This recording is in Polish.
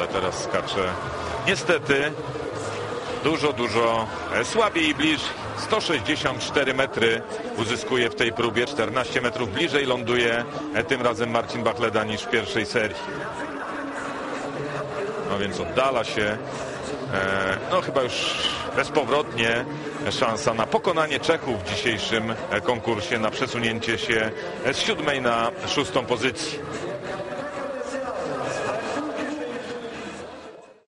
teraz skacze niestety dużo słabiej i bliżej. 164 metry uzyskuje w tej próbie, 14 metrów bliżej ląduje tym razem Marcin Bachleda niż w pierwszej serii. No więc oddala się, no chyba już bezpowrotnie szansa na pokonanie Czechów w dzisiejszym konkursie, na przesunięcie się z 7. na 6. pozycję.